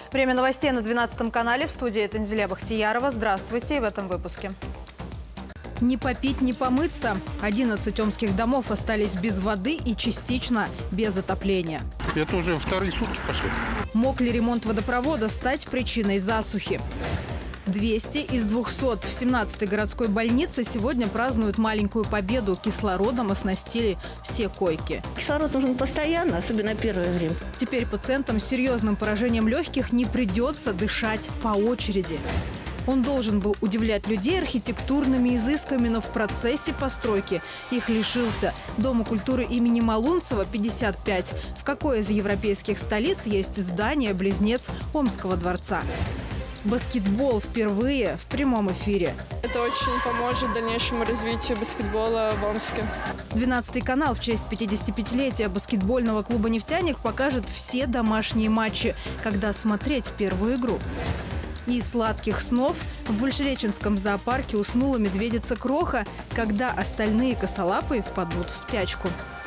Время новостей на 12 канале. В студии Танзиля Бахтиярова. Здравствуйте в этом выпуске. Не попить, не помыться. 11 омских домов остались без воды и частично без отопления. Это уже вторые сутки пошли. Мог ли ремонт водопровода стать причиной засухи? 200 из 200 в 17-й городской больнице сегодня празднуют маленькую победу. Кислородом оснастили все койки. Кислород нужен постоянно, особенно первое время. Теперь пациентам с серьезным поражением легких не придется дышать по очереди. Он должен был удивлять людей архитектурными изысками, но в процессе постройки их лишился. Дому культуры имени Малунцева 55. В какой из европейских столиц есть здание-близнец Омского дворца? Баскетбол впервые в прямом эфире. Это очень поможет дальнейшему развитию баскетбола в Омске. 12 канал в честь 55-летия баскетбольного клуба «Нефтяник» покажет все домашние матчи, когда смотреть первую игру. И сладких снов в Большереченском зоопарке уснула медведица Кроха, когда остальные косолапые впадут в спячку.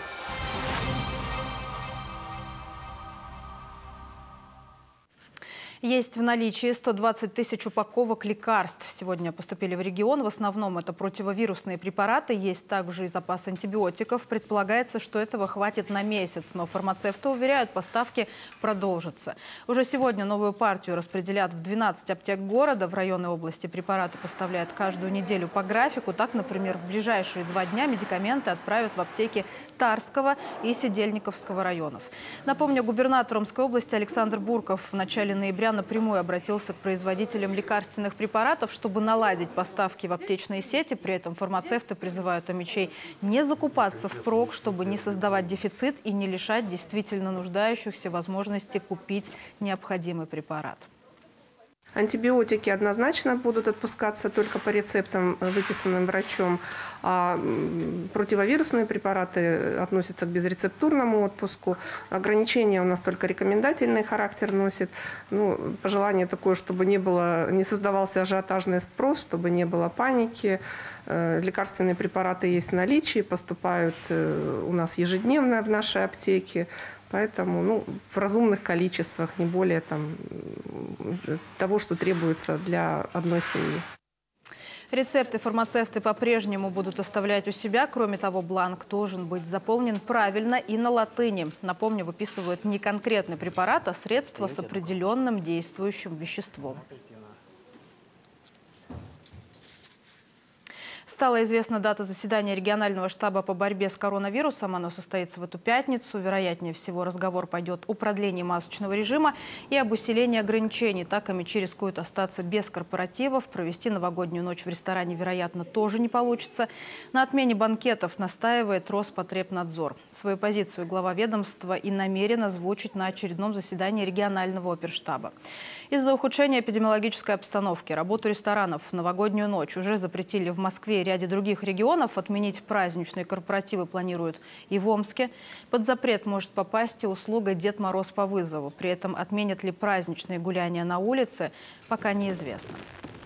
Есть в наличии 120 тысяч упаковок лекарств. Сегодня поступили в регион. В основном это противовирусные препараты. Есть также и запас антибиотиков. Предполагается, что этого хватит на месяц. Но фармацевты уверяют, поставки продолжатся. Уже сегодня новую партию распределят в 12 аптек города. В районы области препараты поставляют каждую неделю по графику. Так, например, в ближайшие 2 дня медикаменты отправят в аптеки Тарского и Сидельниковского районов. Напомню, губернатор Омской области Александр Бурков в начале ноября напрямую обратился к производителям лекарственных препаратов, чтобы наладить поставки в аптечные сети. При этом фармацевты призывают омичей не закупаться впрок, чтобы не создавать дефицит и не лишать действительно нуждающихся возможности купить необходимый препарат. Антибиотики однозначно будут отпускаться только по рецептам, выписанным врачом. А противовирусные препараты относятся к безрецептурному отпуску. Ограничения у нас только рекомендательный характер носят. Пожелание такое, чтобы не создавался ажиотажный спрос, чтобы не было паники. Лекарственные препараты есть в наличии, поступают у нас ежедневно в нашей аптеке. Поэтому в разумных количествах, не более того, что требуется для одной семьи. Рецепты фармацевты по-прежнему будут оставлять у себя. Кроме того, бланк должен быть заполнен правильно и на латыни. Напомню, выписывают не конкретный препарат, а средство с определенным действующим веществом. Стала известна дата заседания регионального штаба по борьбе с коронавирусом. Оно состоится в эту пятницу. Вероятнее всего, разговор пойдет о продлении масочного режима и об усилении ограничений. Так омичи рискуют остаться без корпоративов. Провести новогоднюю ночь в ресторане, вероятно, тоже не получится. На отмене банкетов настаивает Роспотребнадзор. Свою позицию глава ведомства и намерен озвучить на очередном заседании регионального оперштаба. Из-за ухудшения эпидемиологической обстановки работу ресторанов в новогоднюю ночь уже запретили в Москве и ряде других регионов. Отменить праздничные корпоративы планируют и в Омске. Под запрет может попасть и услуга «Дед Мороз по вызову». При этом отменят ли праздничные гуляния на улице, пока неизвестно.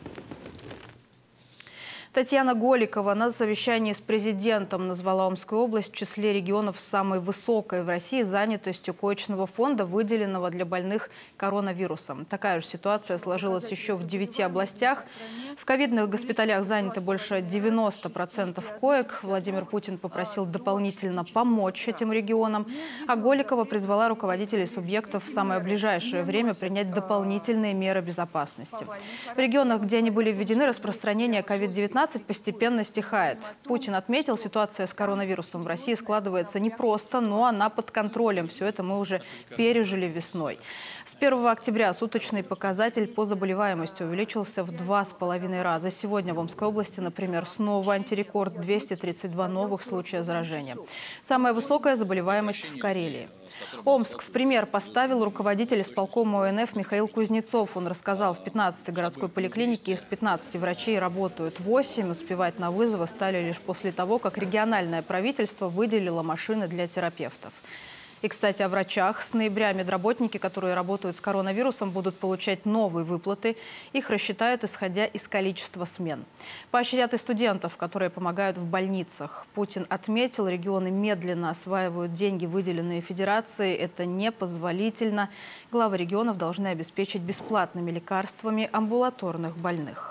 Татьяна Голикова на совещании с президентом назвала Омскую область в числе регионов с самой высокой в России занятостью коечного фонда, выделенного для больных коронавирусом. Такая же ситуация сложилась еще в 9 областях. В ковидных госпиталях заняты больше 90% коек. Владимир Путин попросил дополнительно помочь этим регионам. А Голикова призвала руководителей субъектов в самое ближайшее время принять дополнительные меры безопасности. В регионах, где они были введены, распространение COVID-19 постепенно стихает. Путин отметил, ситуация с коронавирусом в России складывается непросто, но она под контролем. Все это мы уже пережили весной. С 1 октября суточный показатель по заболеваемости увеличился в 2,5 раза. Сегодня в Омской области, например, снова антирекорд – 232 новых случая заражения. Самая высокая заболеваемость в Карелии. Омск в пример поставил руководитель исполкома ОНФ Михаил Кузнецов. Он рассказал, в 15-й городской поликлинике из 15 врачей работают 8. Успевать на вызовы стали лишь после того, как региональное правительство выделило машины для терапевтов. И, кстати, о врачах. С ноября медработники, которые работают с коронавирусом, будут получать новые выплаты. Их рассчитают, исходя из количества смен. Поощрят и студентов, которые помогают в больницах. Путин отметил, регионы медленно осваивают деньги, выделенные Федерацией. Это непозволительно. Главы регионов должны обеспечить бесплатными лекарствами амбулаторных больных.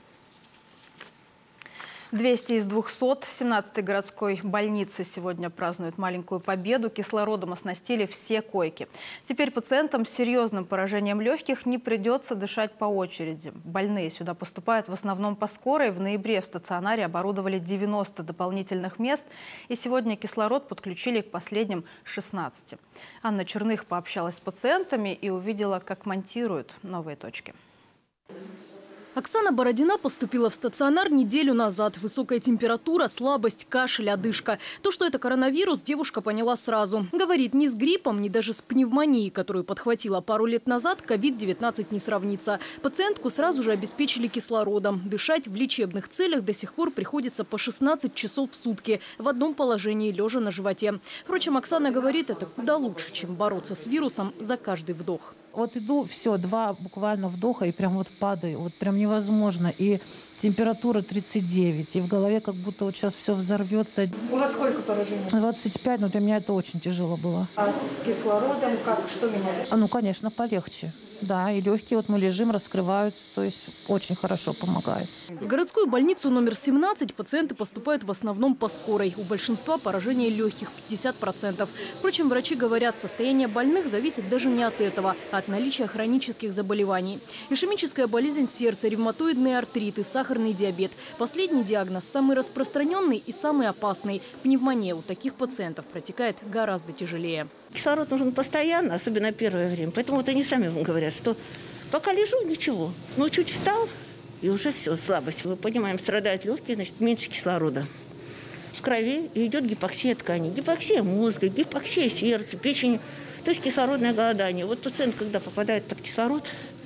200 из 200 в 17-й городской больнице сегодня празднуют маленькую победу. Кислородом оснастили все койки. Теперь пациентам с серьезным поражением легких не придется дышать по очереди. Больные сюда поступают в основном по скорой. В ноябре в стационаре оборудовали 90 дополнительных мест. И сегодня кислород подключили к последним 16. Анна Черных пообщалась с пациентами и увидела, как монтируют новые точки. Оксана Бородина поступила в стационар неделю назад. Высокая температура, слабость, кашель, одышка. То, что это коронавирус, девушка поняла сразу. Говорит, ни с гриппом, ни даже с пневмонией, которую подхватила пару лет назад, COVID-19 не сравнится. Пациентку сразу же обеспечили кислородом. Дышать в лечебных целях до сих пор приходится по 16 часов в сутки. В одном положении, лежа на животе. Впрочем, Оксана говорит, это куда лучше, чем бороться с вирусом за каждый вдох. Вот иду, все, 2 буквально вдоха и прям вот падаю. Вот прям невозможно. И температура 39. И в голове как будто вот сейчас все взорвется. У вас сколько поражений? 25, но для меня это очень тяжело было. А с кислородом как? Что меняется? Ну, конечно, полегче. Да, и легкие, вот мы лежим, раскрываются, то есть очень хорошо помогает. В городскую больницу номер 17 пациенты поступают в основном по скорой. У большинства поражение легких – 50%. Впрочем, врачи говорят, состояние больных зависит даже не от этого, а от наличия хронических заболеваний. Ишемическая болезнь сердца, ревматоидные артриты, сахарный диабет. Последний диагноз самый распространенный и самый опасный. Пневмония у таких пациентов протекает гораздо тяжелее. Кислород нужен постоянно, особенно первое время. Поэтому вот они сами вам говорят, что пока лежу, ничего. Но чуть встал, и уже все, слабость. Мы понимаем, страдают легкие, значит, меньше кислорода. В крови идет гипоксия тканей. Гипоксия мозга, гипоксия сердца, печени. То есть кислородное голодание. Вот пациент, когда попадает под кислород,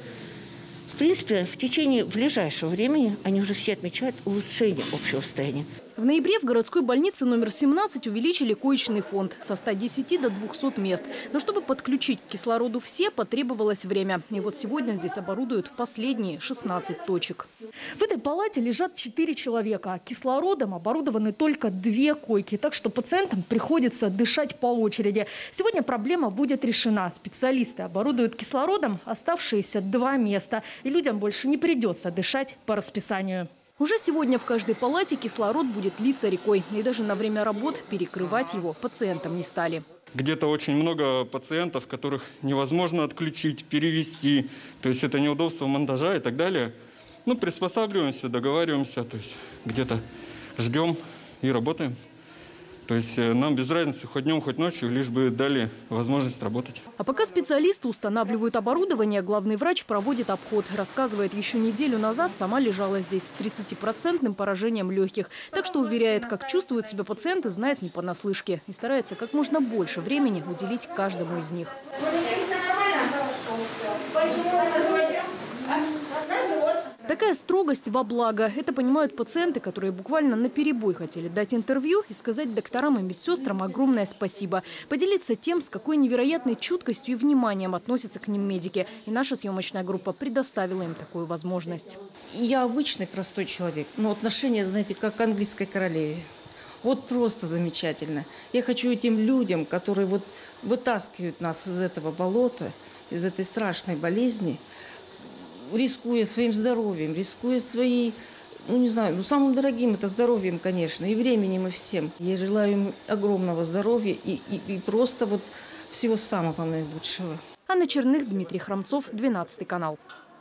в принципе, в течение ближайшего времени они уже все отмечают улучшение общего состояния. В ноябре в городской больнице номер 17 увеличили коечный фонд со 110 до 200 мест. Но чтобы подключить к кислороду все, потребовалось время. И вот сегодня здесь оборудуют последние 16 точек. В этой палате лежат 4 человека. Кислородом оборудованы только 2 койки. Так что пациентам приходится дышать по очереди. Сегодня проблема будет решена. Специалисты оборудуют кислородом оставшиеся 2 места. И людям больше не придется дышать по расписанию. Уже сегодня в каждой палате кислород будет литься рекой. И даже на время работ перекрывать его пациентам не стали. Где-то очень много пациентов, которых невозможно отключить, перевести. То есть это неудобство монтажа и так далее. Ну, приспосабливаемся, договариваемся. То есть где-то ждем и работаем. То есть нам без разницы, хоть днем, хоть ночью, лишь бы дали возможность работать. А пока специалисты устанавливают оборудование, главный врач проводит обход. Рассказывает, еще неделю назад сама лежала здесь с 30% поражением легких. Так что уверяет, как чувствуют себя пациенты, знает не понаслышке. И старается как можно больше времени уделить каждому из них. Такая строгость во благо. Это понимают пациенты, которые буквально наперебой хотели дать интервью и сказать докторам и медсестрам огромное спасибо. Поделиться тем, с какой невероятной чуткостью и вниманием относятся к ним медики. И наша съемочная группа предоставила им такую возможность. Я обычный простой человек, но отношения, знаете, как к английской королеве. Вот просто замечательно. Я хочу этим людям, которые вот вытаскивают нас из этого болота, из этой страшной болезни, рискуя своим здоровьем, рискуя своей, самым дорогим это здоровьем, конечно, и временем, и всем. Я желаю им огромного здоровья и просто вот всего самого наилучшего. Анна Черных, Дмитрий Хромцов, 12 канал.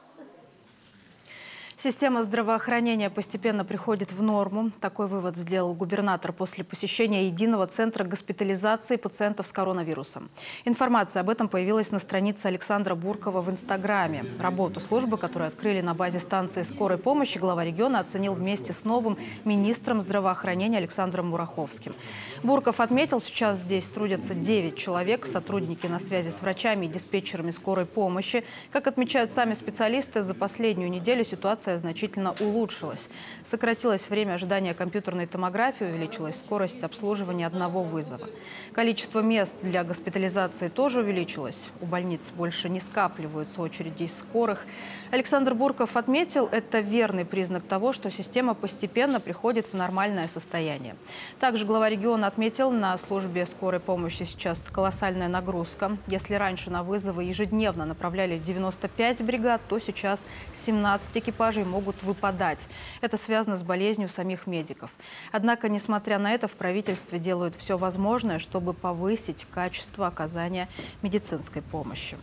Система здравоохранения постепенно приходит в норму. Такой вывод сделал губернатор после посещения единого центра госпитализации пациентов с коронавирусом. Информация об этом появилась на странице Александра Буркова в Инстаграме. Работу службы, которую открыли на базе станции скорой помощи, глава региона оценил вместе с новым министром здравоохранения Александром Мураховским. Бурков отметил, сейчас здесь трудятся 9 человек, сотрудники на связи с врачами и диспетчерами скорой помощи. Как отмечают сами специалисты, за последнюю неделю ситуация ситуация значительно улучшилась. Сократилось время ожидания компьютерной томографии, увеличилась скорость обслуживания одного вызова. Количество мест для госпитализации тоже увеличилось. У больниц больше не скапливаются очереди из скорых. Александр Бурков отметил, это верный признак того, что система постепенно приходит в нормальное состояние. Также глава региона отметил, на службе скорой помощи сейчас колоссальная нагрузка. Если раньше на вызовы ежедневно направляли 95 бригад, то сейчас 17 экипажей могут выпадать. Это связано с болезнью самих медиков. Однако, несмотря на это, в правительстве делают все возможное, чтобы повысить качество оказания медицинской помощи.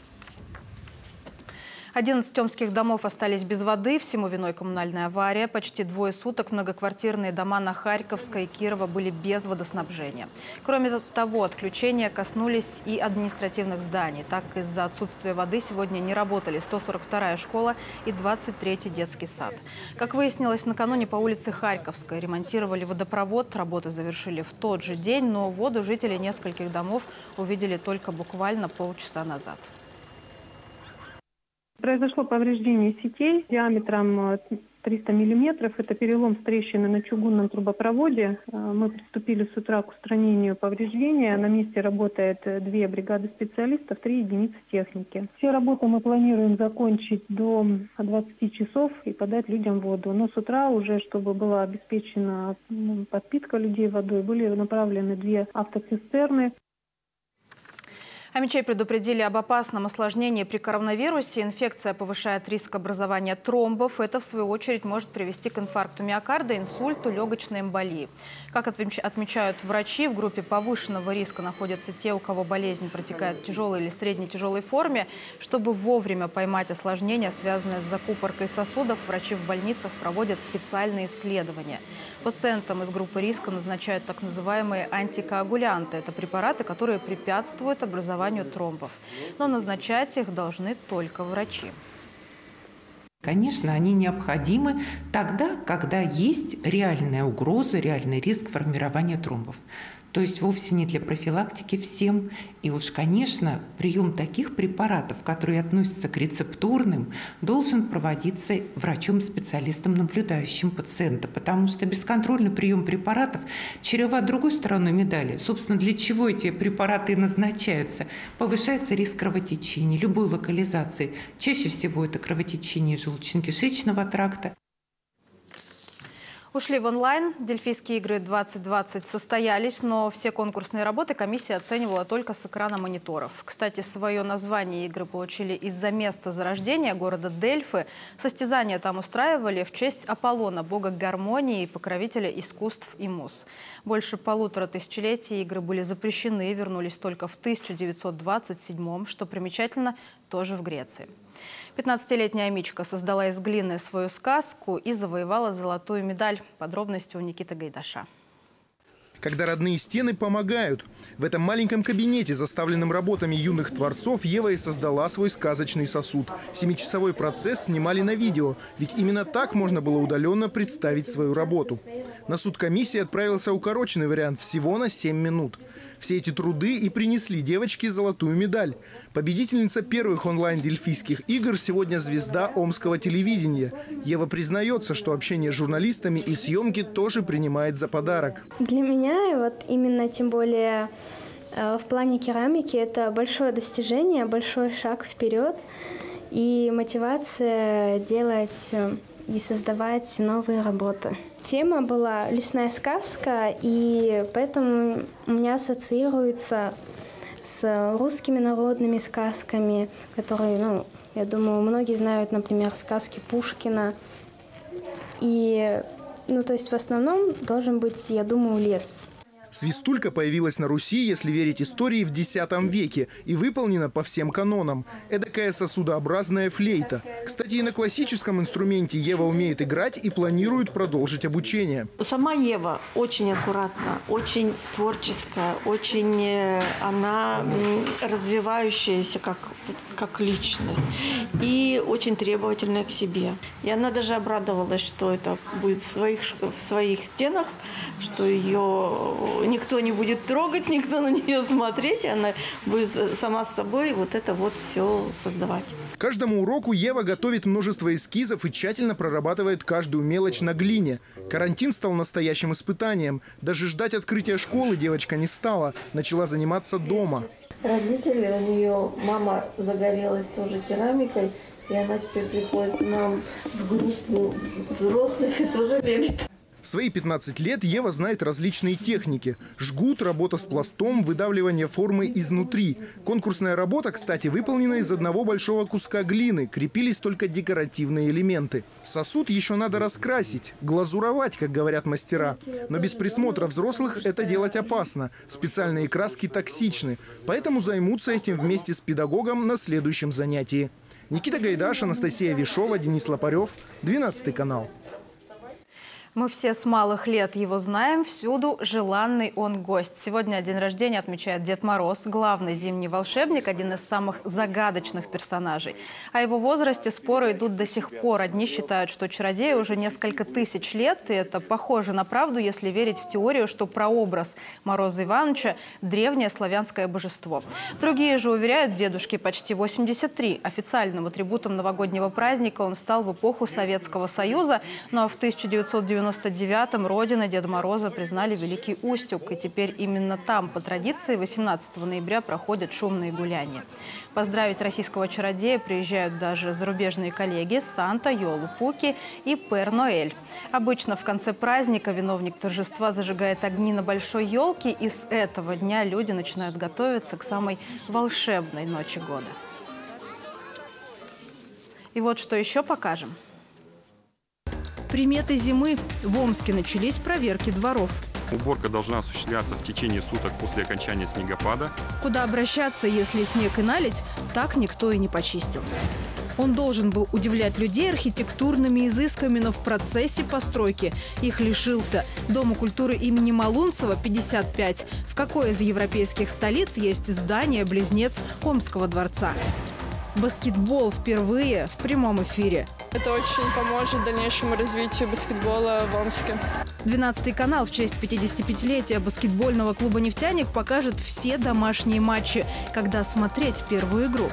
11 омских домов остались без воды. Всему виной коммунальная авария. Почти 2 суток многоквартирные дома на Харьковской и Кирова были без водоснабжения. Кроме того, отключения коснулись и административных зданий. Так, из-за отсутствия воды сегодня не работали 142-я школа и 23-й детский сад. Как выяснилось, накануне по улице Харьковской ремонтировали водопровод. Работы завершили в тот же день, но воду жители нескольких домов увидели только буквально полчаса назад. Произошло повреждение сетей диаметром 300 миллиметров. Это перелом с трещины на чугунном трубопроводе. Мы приступили с утра к устранению повреждения. На месте работает 2 бригады специалистов, 3 единицы техники. Все работы мы планируем закончить до 20 часов и подать людям воду. Но с утра уже, чтобы была обеспечена подпитка людей водой, были направлены 2 автоцистерны. Омичей предупредили об опасном осложнении при коронавирусе. Инфекция повышает риск образования тромбов. Это, в свою очередь, может привести к инфаркту миокарда, инсульту, легочной эмболии. Как отмечают врачи, в группе повышенного риска находятся те, у кого болезнь протекает в тяжелой или средне-тяжелой форме. Чтобы вовремя поймать осложнения, связанные с закупоркой сосудов, врачи в больницах проводят специальные исследования. Пациентам из группы риска назначают так называемые антикоагулянты. Это препараты, которые препятствуют образованию тромбов. Но назначать их должны только врачи. Конечно, они необходимы тогда, когда есть реальная угроза, реальный риск формирования тромбов. То есть вовсе не для профилактики всем. И уж, конечно, прием таких препаратов, которые относятся к рецептурным, должен проводиться врачом-специалистом, наблюдающим пациента. Потому что бесконтрольный прием препаратов чреват другой стороной медали. Собственно, для чего эти препараты назначаются? Повышается риск кровотечения, любой локализации. Чаще всего это кровотечение желудочно-кишечного тракта. Ушли в онлайн. Дельфийские игры 2020 состоялись, но все конкурсные работы комиссия оценивала только с экрана мониторов. Кстати, свое название игры получили из-за места зарождения города Дельфы. Состязания там устраивали в честь Аполлона, бога гармонии и покровителя искусств и муз. Больше 1,5 тысячелетий игры были запрещены и вернулись только в 1927-м, что примечательно, тоже в Греции. 15-летняя Амичка создала из глины свою сказку и завоевала золотую медаль. Подробности у Никиты Гайдаша. Когда родные стены помогают. В этом маленьком кабинете, заставленном работами юных творцов, Ева и создала свой сказочный сосуд. 7-часовой процесс снимали на видео, ведь именно так можно было удаленно представить свою работу. На суд комиссии отправился укороченный вариант всего на 7 минут. Все эти труды и принесли девочке золотую медаль. Победительница первых онлайн-дельфийских игр сегодня звезда омского телевидения. Ева признается, что общение с журналистами и съемки тоже принимает за подарок. Для меня, вот именно тем более в плане керамики, это большое достижение, большой шаг вперед и мотивация делать и создавать новые работы. Тема была «Лесная сказка», и поэтому у меня ассоциируется с русскими народными сказками, которые, я думаю, многие знают, например, сказки Пушкина. И, то есть в основном должен быть, я думаю, лес. Свистулька появилась на Руси, если верить истории, в X веке и выполнена по всем канонам. Эдакая сосудообразная флейта. Кстати, и на классическом инструменте Ева умеет играть и планирует продолжить обучение. Сама Ева очень аккуратна, очень творческая, очень она развивающаяся как личность и очень требовательная к себе. И она даже обрадовалась, что это будет в своих стенах, что ее никто не будет трогать, никто на нее смотреть, она будет сама с собой вот это вот все создавать. Каждому уроку Ева готовит множество эскизов и тщательно прорабатывает каждую мелочь на глине. Карантин стал настоящим испытанием. Даже ждать открытия школы девочка не стала. Начала заниматься дома. Родители, у нее мама загорелась тоже керамикой, и она теперь приходит к нам в группу взрослых и тоже лепит. В свои 15 лет Ева знает различные техники. Жгут, работа с пластом, выдавливание формы изнутри. Конкурсная работа, кстати, выполнена из одного большого куска глины. Крепились только декоративные элементы. Сосуд еще надо раскрасить, глазуровать, как говорят мастера. Но без присмотра взрослых это делать опасно. Специальные краски токсичны. Поэтому займутся этим вместе с педагогом на следующем занятии. Никита Гайдаш, Анастасия Вишова, Денис Лопарев, 12 канал. Мы все с малых лет его знаем, всюду желанный он гость. Сегодня день рождения отмечает Дед Мороз, главный зимний волшебник, один из самых загадочных персонажей. О его возрасте споры идут до сих пор. Одни считают, что чародей уже несколько тысяч лет, и это похоже на правду, если верить в теорию, что прообраз Мороза Ивановича – древнее славянское божество. Другие же уверяют, дедушке почти 83. Официальным атрибутом новогоднего праздника он стал в эпоху Советского Союза, но в 1999-м родиной Деда Мороза признали Великий Устюг. И теперь именно там, по традиции, 18 ноября проходят шумные гуляния. Поздравить российского чародея приезжают даже зарубежные коллеги Санта, Йолу Пуки и Пэр Ноэль. Обычно в конце праздника виновник торжества зажигает огни на большой елке, и с этого дня люди начинают готовиться к самой волшебной ночи года. И вот что еще покажем. Приметы зимы. В Омске начались проверки дворов. Уборка должна осуществляться в течение суток после окончания снегопада. Куда обращаться, если снег и наледь, так никто и не почистил. Он должен был удивлять людей архитектурными изысками, но в процессе постройки их лишился. Дому культуры имени Малунцева 55. В какой из европейских столиц есть здание-близнец Омского дворца? Баскетбол впервые в прямом эфире. Это очень поможет дальнейшему развитию баскетбола в Омске. 12 канал в честь 55-летия баскетбольного клуба «Нефтяник» покажет все домашние матчи, когда смотреть первую игру.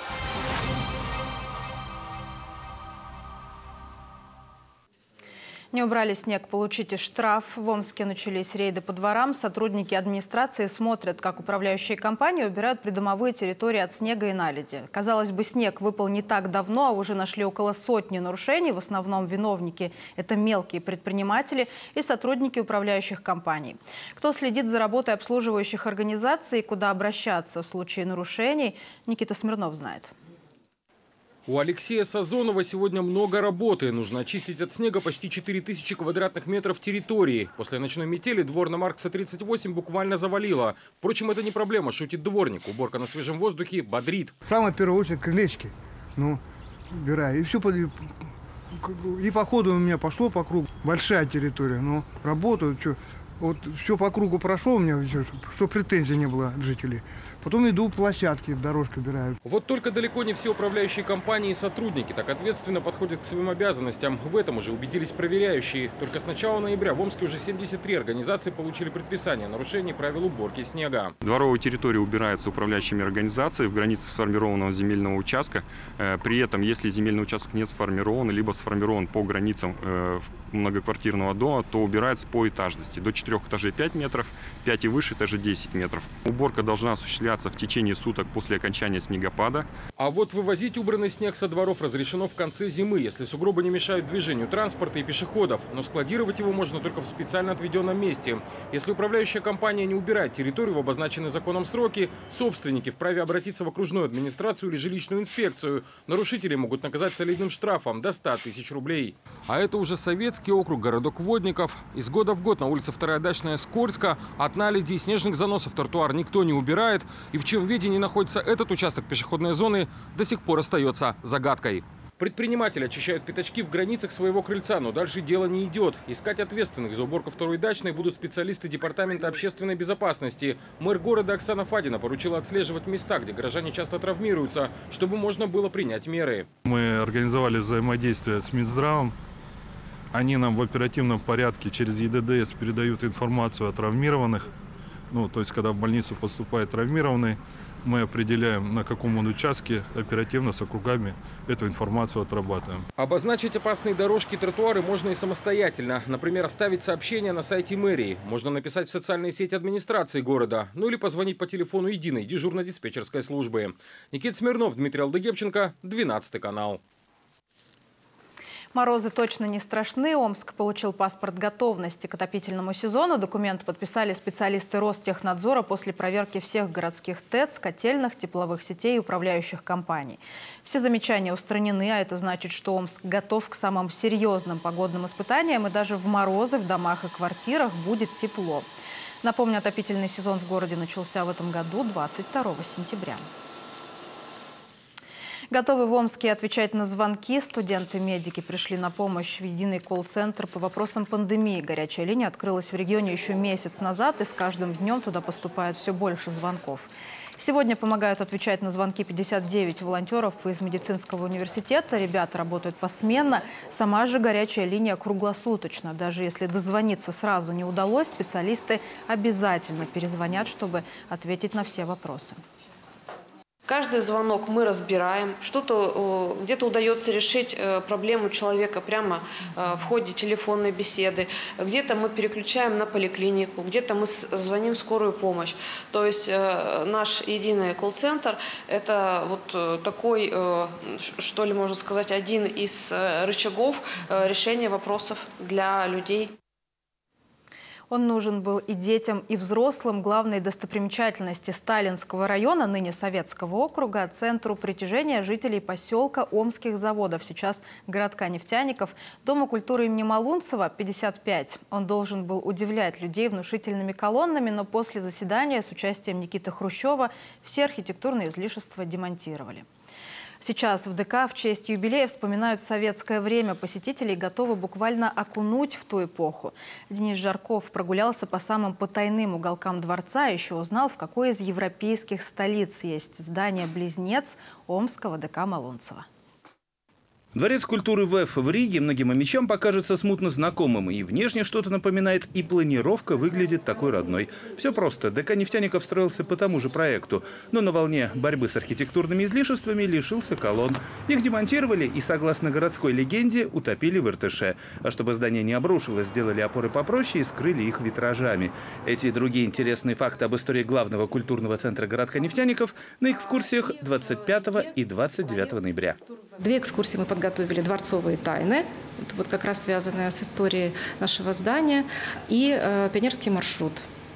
Не убрали снег, получите штраф. В Омске начались рейды по дворам. Сотрудники администрации смотрят, как управляющие компании убирают придомовые территории от снега и наледи. Казалось бы, снег выпал не так давно, а уже нашли около сотни нарушений. В основном виновники – это мелкие предприниматели и сотрудники управляющих компаний. Кто следит за работой обслуживающих организаций и куда обращаться в случае нарушений, Никита Смирнов знает. У Алексея Сазонова сегодня много работы. Нужно очистить от снега почти 4000 квадратных метров территории. После ночной метели двор на Маркса 38 буквально завалило. Впрочем, это не проблема, шутит дворник. Уборка на свежем воздухе бодрит. Самая первая очередь крылечки. Убираю. И все и по ходу у меня пошло по кругу. Большая территория, но работают. Вот все по кругу прошло у меня, что претензий не было от жителей. Потом иду площадки, дорожку убираю. Вот только далеко не все управляющие компании и сотрудники так ответственно подходят к своим обязанностям. В этом уже убедились проверяющие. Только с начала ноября в Омске уже 73 организации получили предписание о нарушении правил уборки снега. Дворовая территория убирается управляющими организациями в границах сформированного земельного участка. При этом, если земельный участок не сформирован, либо сформирован по границам многоквартирного дома, то убирается по этажности. До 4 этажей 5 метров, 5 и выше этажей 10 метров. Уборка должна осуществляться в течение суток после окончания снегопада. А вот вывозить убранный снег со дворов разрешено в конце зимы, если сугробы не мешают движению транспорта и пешеходов. Но складировать его можно только в специально отведенном месте. Если управляющая компания не убирает территорию в обозначенные законом сроки, собственники вправе обратиться в окружную администрацию или жилищную инспекцию. Нарушители могут наказать солидным штрафом до 100 000 рублей. А это уже Советский округ, городок Водников. Из года в год на улице 2-я Дачная Скользко от наледи и снежных заносов тротуар никто не убирает. И в чем ведении находится этот участок пешеходной зоны, до сих пор остается загадкой. Предприниматели очищают пятачки в границах своего крыльца, но дальше дело не идет. Искать ответственных за уборку 2-й Дачной будут специалисты Департамента общественной безопасности. Мэр города Оксана Фадина поручила отслеживать места, где горожане часто травмируются, чтобы можно было принять меры. Мы организовали взаимодействие с Минздравом. Они нам в оперативном порядке через ЕДДС передают информацию о травмированных. Ну, то есть, когда в больницу поступает травмированный, мы определяем, на каком он участке, оперативно с округами эту информацию отрабатываем. Обозначить опасные дорожки и тротуары можно и самостоятельно. Например, оставить сообщение на сайте мэрии. Можно написать в социальные сети администрации города. Ну или позвонить по телефону единой дежурно-диспетчерской службы. Никита Смирнов, Дмитрий Алдыгепченко, 12 канал. Морозы точно не страшны. Омск получил паспорт готовности к отопительному сезону. Документ подписали специалисты Ростехнадзора после проверки всех городских ТЭЦ, котельных, тепловых сетей и управляющих компаний. Все замечания устранены, а это значит, что Омск готов к самым серьезным погодным испытаниям. И даже в морозы в домах и квартирах будет тепло. Напомню, отопительный сезон в городе начался в этом году 22 сентября. Готовы в Омске отвечать на звонки. Студенты-медики пришли на помощь в единый колл-центр по вопросам пандемии. Горячая линия открылась в регионе еще месяц назад, и с каждым днем туда поступает все больше звонков. Сегодня помогают отвечать на звонки 59 волонтеров из медицинского университета. Ребята работают посменно. Сама же горячая линия круглосуточно. Даже если дозвониться сразу не удалось, специалисты обязательно перезвонят, чтобы ответить на все вопросы. Каждый звонок мы разбираем, что-то где-то удается решить проблему человека прямо в ходе телефонной беседы, где-то мы переключаем на поликлинику, где-то мы звоним в скорую помощь. То есть наш единый колл-центр – это вот такой, что ли можно сказать, один из рычагов решения вопросов для людей. Он нужен был и детям, и взрослым. Главной достопримечательности Сталинского района, ныне Советского округа, центру притяжения жителей поселка Омских заводов, сейчас городка нефтяников, Дома культуры имени Малунцева, 55. Он должен был удивлять людей внушительными колоннами, но после заседания с участием Никиты Хрущева все архитектурные излишества демонтировали. Сейчас в ДК в честь юбилея вспоминают советское время. Посетителей готовы буквально окунуть в ту эпоху. Денис Жарков прогулялся по самым потайным уголкам дворца, еще узнал, в какой из европейских столиц есть здание-близнец Омского ДК Малунцева. Дворец культуры ВЭФ в Риге многим омичам покажется смутно знакомым. И внешне что-то напоминает, и планировка выглядит такой родной. Все просто. ДК нефтяников строился по тому же проекту. Но на волне борьбы с архитектурными излишествами лишился колонн. Их демонтировали и, согласно городской легенде, утопили в Иртыше. А чтобы здание не обрушилось, сделали опоры попроще и скрыли их витражами. Эти и другие интересные факты об истории главного культурного центра городка нефтяников на экскурсиях 25 и 29 ноября. Две экскурсии мы подготовили: дворцовые тайны, это вот как раз связанные с историей нашего здания, и пионерский маршрут.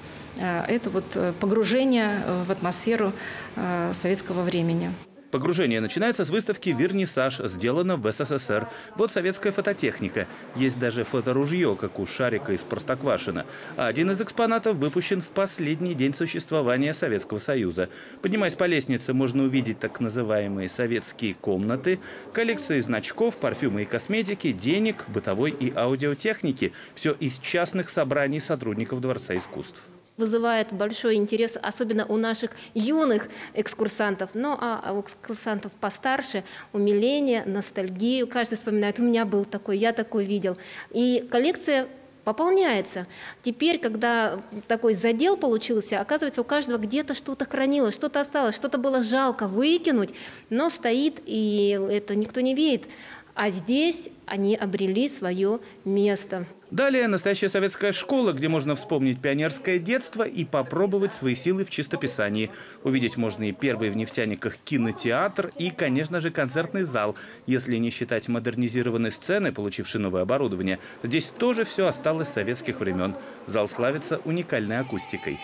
Это вот погружение в атмосферу советского времени. Погружение начинается с выставки «Вернисаж», сделано в СССР. Вот советская фототехника. Есть даже фоторужье, как у Шарика из Простоквашино. А один из экспонатов выпущен в последний день существования Советского Союза. Поднимаясь по лестнице, можно увидеть так называемые советские комнаты, коллекции значков, парфюма и косметики, денег, бытовой и аудиотехники. Все из частных собраний сотрудников Дворца искусств. Вызывает большой интерес, особенно у наших юных экскурсантов. Ну, а у экскурсантов постарше умиление, ностальгию. Каждый вспоминает: у меня был такой, я такой видел. И коллекция пополняется. Теперь, когда такой задел получился, оказывается, у каждого где-то что-то хранилось, что-то осталось, что-то было жалко выкинуть, но стоит, и это никто не видит. А здесь они обрели свое место. Далее настоящая советская школа, где можно вспомнить пионерское детство и попробовать свои силы в чистописании. Увидеть можно и первый в нефтяниках кинотеатр, и, конечно же, концертный зал. Если не считать модернизированной сцены, получившей новое оборудование, здесь тоже все осталось с советских времен. Зал славится уникальной акустикой.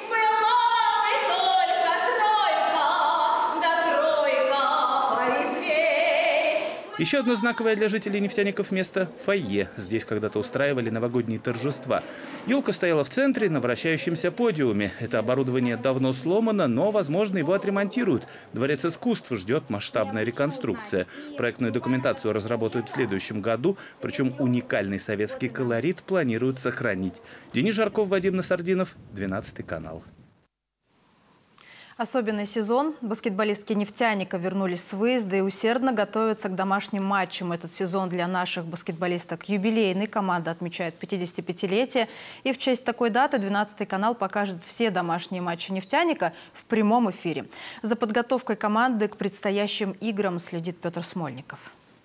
Еще одно знаковое для жителей нефтяников место – фойе. Здесь когда-то устраивали новогодние торжества. Елка стояла в центре на вращающемся подиуме. Это оборудование давно сломано, но, возможно, его отремонтируют. Дворец искусств ждет масштабная реконструкция. Проектную документацию разработают в следующем году, причем уникальный советский колорит планируют сохранить. Денис Жарков, Вадим Насардинов, 12 канал. Особенный сезон. Баскетболистки «Нефтяника» вернулись с выезда и усердно готовятся к домашним матчам. Этот сезон для наших баскетболисток юбилейный. Команда отмечает 55-летие. И в честь такой даты 12-й канал покажет все домашние матчи «Нефтяника» в прямом эфире. За подготовкой команды к предстоящим играм следит Петр Смольников.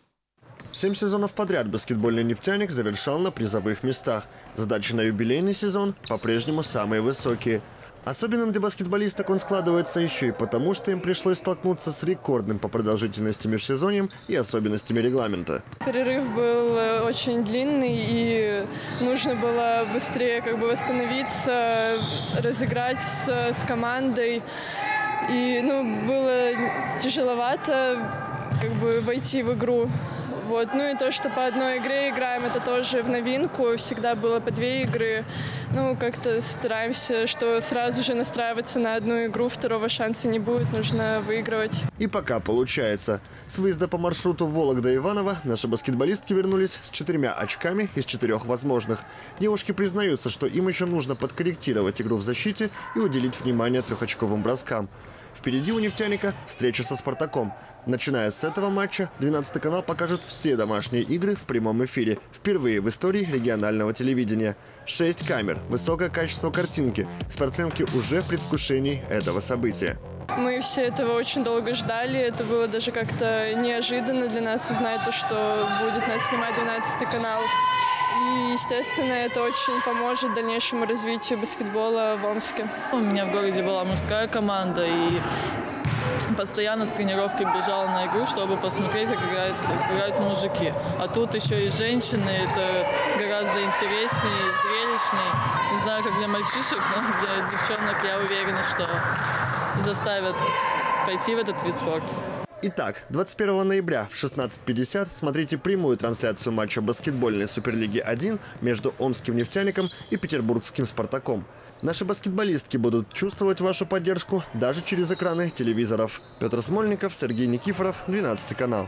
7 сезонов подряд баскетбольный «Нефтяник» завершал на призовых местах. Задачи на юбилейный сезон по-прежнему самые высокие. Особенным для баскетболисток он складывается еще и потому, что им пришлось столкнуться с рекордным по продолжительности межсезоньем и особенностями регламента. Перерыв был очень длинный, и нужно было быстрее восстановиться, разыграть с командой. И было тяжеловато войти в игру. Ну и то, что по одной игре играем, это тоже в новинку. Всегда было по 2 игры. Как-то стараемся, что сразу же настраиваться на одну игру, второго шанса не будет, нужно выигрывать. И пока получается. С выезда по маршруту Вологда-Иваново наши баскетболистки вернулись с 4 очками из 4 возможных. Девушки признаются, что им еще нужно подкорректировать игру в защите и уделить внимание 3-очковым броскам. Впереди у «Нефтяника» встреча со «Спартаком». Начиная с этого матча, 12-й канал покажет все домашние игры в прямом эфире. Впервые в истории регионального телевидения. 6 камер, высокое качество картинки. Спортсменки уже в предвкушении этого события. Мы все этого очень долго ждали. Это было даже как-то неожиданно для нас узнать то, что будет нас снимать 12-й канал. И, естественно, это очень поможет дальнейшему развитию баскетбола в Омске. У меня в городе была мужская команда, и постоянно с тренировки бежала на игру, чтобы посмотреть, как играют мужики. А тут еще и женщины, это гораздо интереснее, зрелищнее. Не знаю, как для мальчишек, но для девчонок я уверена, что заставят пойти в этот вид спорта. Итак, 21 ноября в 16:50 смотрите прямую трансляцию матча баскетбольной Суперлиги 1 между Омским «Нефтяником» и петербургским «Спартаком». Наши баскетболистки будут чувствовать вашу поддержку даже через экраны телевизоров. Петр Смольников, Сергей Никифоров, 12 канал.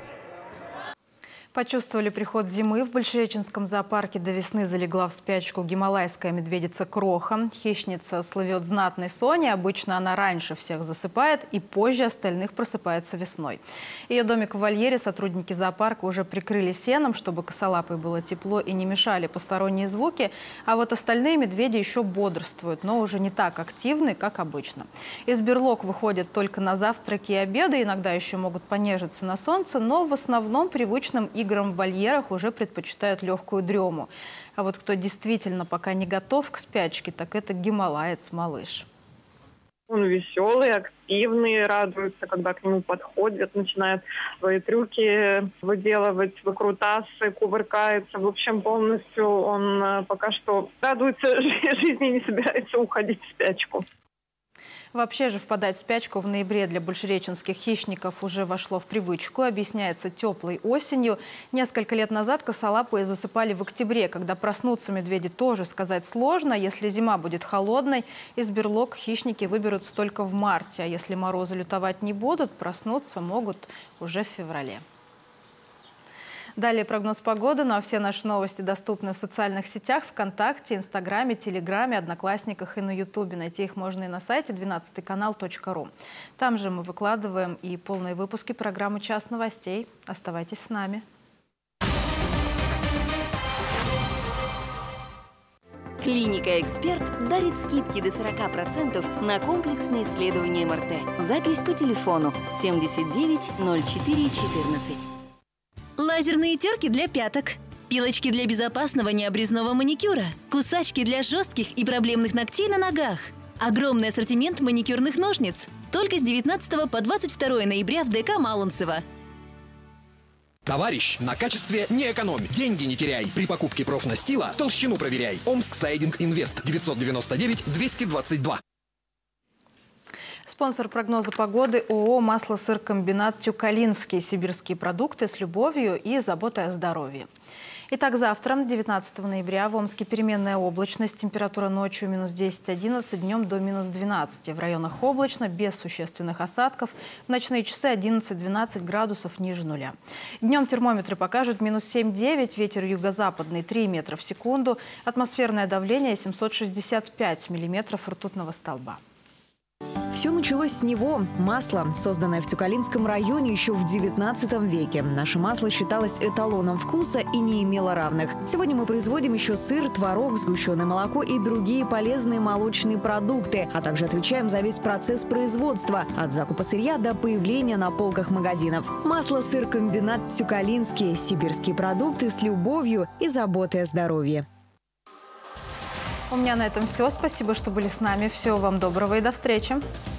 Почувствовали приход зимы. В Большереченском зоопарке до весны залегла в спячку гималайская медведица Кроха. Хищница слывет знатной Соней. Обычно она раньше всех засыпает и позже остальных просыпается весной. Ее домик в вольере сотрудники зоопарка уже прикрыли сеном, чтобы косолапой было тепло и не мешали посторонние звуки. А вот остальные медведи еще бодрствуют, но уже не так активны, как обычно. Из берлог выходят только на завтраки и обеды. Иногда еще могут понежиться на солнце, но в основном привычным играм в вольерах уже предпочитают легкую дрему. А вот кто действительно пока не готов к спячке, так это гималаец-малыш. Он веселый, активный, радуется, когда к нему подходят, начинает свои трюки выделывать, выкрутасы, кувыркается. В общем, полностью он пока что радуется жизни и не собирается уходить в спячку. Вообще же впадать в спячку в ноябре для большереченских хищников уже вошло в привычку. Объясняется теплой осенью. Несколько лет назад косолапые засыпали в октябре, когда проснуться медведи тоже сказать сложно. Если зима будет холодной, из берлог хищники выберутся только в марте. А если морозы лютовать не будут, проснуться могут уже в феврале. Далее прогноз погоды. Ну а все наши новости доступны в социальных сетях, ВКонтакте, Инстаграме, Телеграме, Одноклассниках и на Ютубе. Найти их можно и на сайте 12канал.ру. Там же мы выкладываем и полные выпуски программы «Час новостей». Оставайтесь с нами. Клиника «Эксперт» дарит скидки до 40% на комплексные исследования МРТ. Запись по телефону 79 04 14. Лазерные терки для пяток, пилочки для безопасного необрезного маникюра, кусачки для жестких и проблемных ногтей на ногах. Огромный ассортимент маникюрных ножниц. Только с 19 по 22 ноября в ДК Малунцево. Товарищ, на качестве не экономь, деньги не теряй. При покупке профнастила толщину проверяй. Омск Сайдинг Инвест 999 222. Спонсор прогноза погоды ООО «Масло-сыр-комбинат Тюкалинский». Сибирские продукты с любовью и заботой о здоровье. Итак, завтра, 19 ноября, в Омске переменная облачность. Температура ночью минус 10-11, днем до минус 12. В районах облачно, без существенных осадков. В ночные часы 11-12 градусов ниже нуля. Днем термометры покажут минус 7-9, ветер юго-западный 3 метра в секунду. Атмосферное давление 765 миллиметров ртутного столба. Все началось с него. Масло, созданное в Тюкалинском районе еще в 19 веке. Наше масло считалось эталоном вкуса и не имело равных. Сегодня мы производим еще сыр, творог, сгущенное молоко и другие полезные молочные продукты, а также отвечаем за весь процесс производства – от закупа сырья до появления на полках магазинов. Масло-сыр-комбинат «Тюкалинский». Сибирские продукты с любовью и заботой о здоровье. У меня на этом все. Спасибо, что были с нами. Всего вам доброго и до встречи.